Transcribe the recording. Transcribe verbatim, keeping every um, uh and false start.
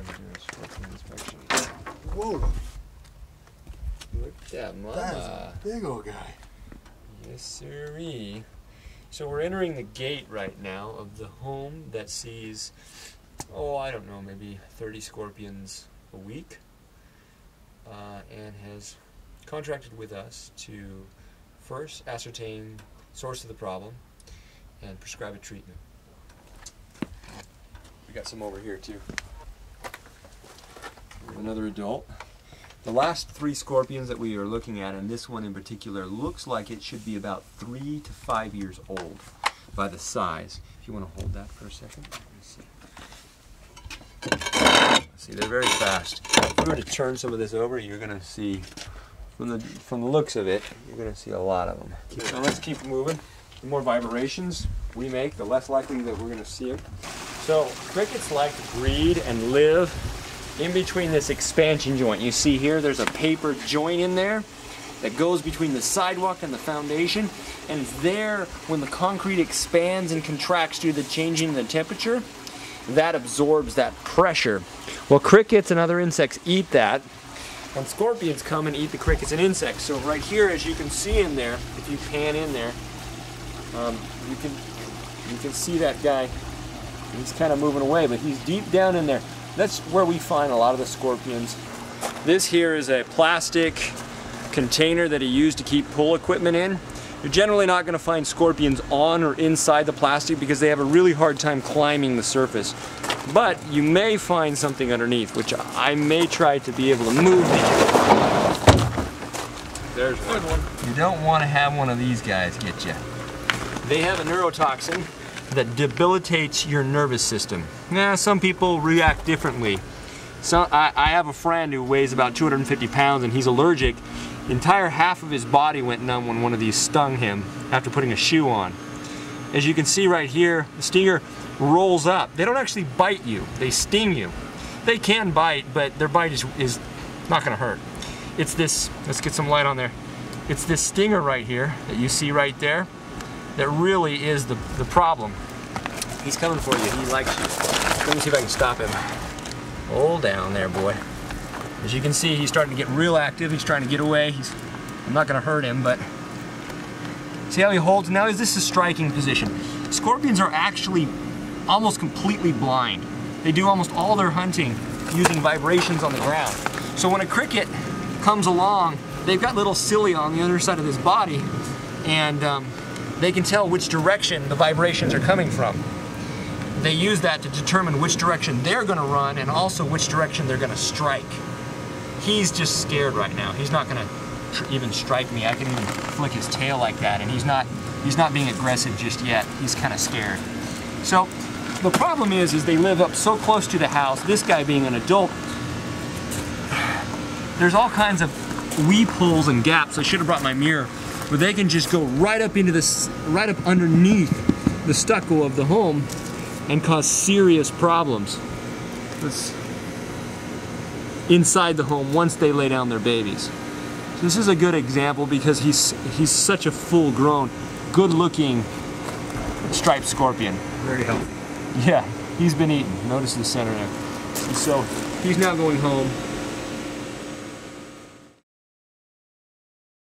Scorpion inspection. Whoa! Look at that mama. That is a big old guy. Yes, sirree. So we're entering the gate right now of the home that sees, oh, I don't know, maybe thirty scorpions a week, uh, and has contracted with us to first ascertain source of the problem and prescribe a treatment. We got some over here too. Another adult. The last three scorpions that we are looking at, and this one in particular, looks like it should be about three to five years old by the size. If you want to hold that for a second. Let's see. See, they're very fast. If we were to turn some of this over, you're going to see, from the from the looks of it, you're going to see a lot of them. So let's keep moving. The more vibrations we make, the less likely that we're going to see them. So crickets like to breed and live in between this expansion joint. You see here, there's a paper joint in there that goes between the sidewalk and the foundation, and there, when the concrete expands and contracts due to the changing in the temperature, that absorbs that pressure. Well, crickets and other insects eat that, and scorpions come and eat the crickets and insects. So right here, as you can see in there, if you pan in there, um, you can you can see that guy. He's kind of moving away, but he's deep down in there. That's where we find a lot of the scorpions. This here is a plastic container that he used to keep pool equipment in. You're generally not going to find scorpions on or inside the plastic because they have a really hard time climbing the surface. But you may find something underneath, which I may try to be able to move. There's one. You don't want to have one of these guys get you. They have a neurotoxin that debilitates your nervous system. Now, some people react differently. So, I, I have a friend who weighs about two hundred fifty pounds and he's allergic. The entire half of his body went numb when one of these stung him after putting a shoe on. As you can see right here, the stinger rolls up. They don't actually bite you, they sting you. They can bite, but their bite is, is not gonna hurt. It's this, let's get some light on there. It's this stinger right here that you see right there that really is the, the problem. He's coming for you, he likes you. Let me see if I can stop him. Hold down there, boy. As you can see, he's starting to get real active. He's trying to get away. He's, I'm not gonna hurt him, but see how he holds? Now is this a striking position? Scorpions are actually almost completely blind. They do almost all their hunting using vibrations on the ground. So when a cricket comes along, they've got little cilia on the other side of this body, and um, they can tell which direction the vibrations are coming from. They use that to determine which direction they're going to run and also which direction they're going to strike. He's just scared right now. He's not going to even strike me. I can even flick his tail like that, and he's not he's not being aggressive just yet. He's kind of scared. So the problem is, is they live up so close to the house. This guy being an adult, there's all kinds of weep holes and gaps. I should have brought my mirror, but they can just go right up into this, right up underneath the stucco of the home and cause serious problems. This, inside the home once they lay down their babies. So this is a good example because he's he's such a full-grown, good-looking striped scorpion. Very healthy. Yeah, he's been eaten. Notice the center there. And so he's now going home.